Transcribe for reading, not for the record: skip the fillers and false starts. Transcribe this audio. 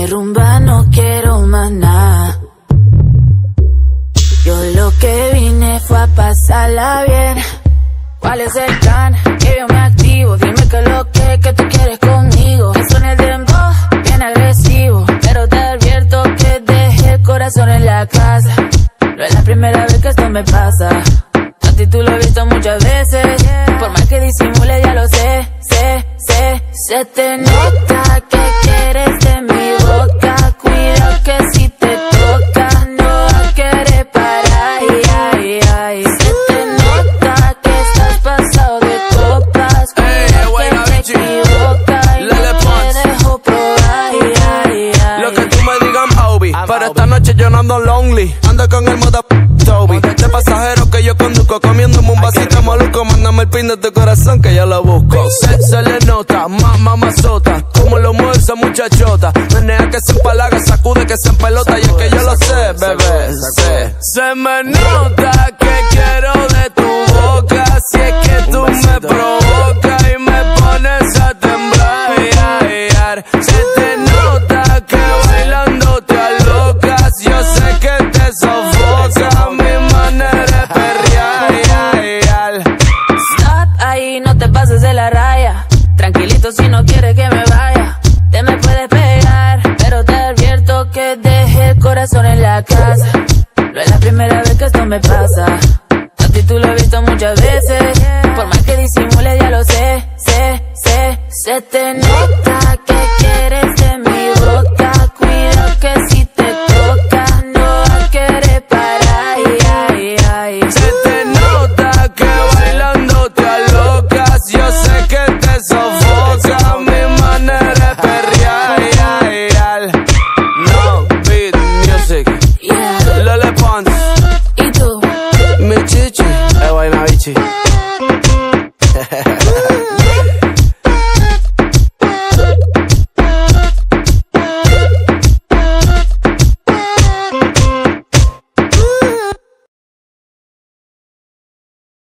rumba no quiero más nada. Yo lo que vine fue a pasarla bien. ¿Cuál es el plan? Que yo me activo. Dime que lo que tú quieres conmigo. Que suene el dembow, bien agresivo. Pero te advierto que dejé el corazón en la casa. No es la primera vez que esto me pasa. A ti tú lo he visto muchas veces. Por más que disimule ya lo sé. Se te nota que quieres de mi boca. Cuidado que si te toca no vas a querer parar. Se te nota que estás pasado de copas. Cuidado que te equivocas y no te dejo probar. Lo que tú me digas, Obi, pero esta noche yo no ando lonely. Ando con el moda Toby. De pasajero que yo conduzco, comiéndome un vasito maluco. Mándame el pin de tu corazón que yo lo busco. Se le nota, mamazota, como lo mueve esa muchachota. Menea que se empalaga, sacude que se empelota. Y es que yo lo sé, bebé, se me nota que quiero de tu boca. Si es que tú me provocas y me pones a temblar. Se te nota que bailando te alocas. Yo sé que te sofoca mi manera de perrear. Stop ahí, no te pases de la raya. Tranquilito si no quieres que me vaya. Te me puedes pegar, pero te advierto que dejé el corazón en la casa. No es la primera vez que esto me pasa. A ti tú lo he visto muchas veces. Por más que disimule ya lo sé. Se te nota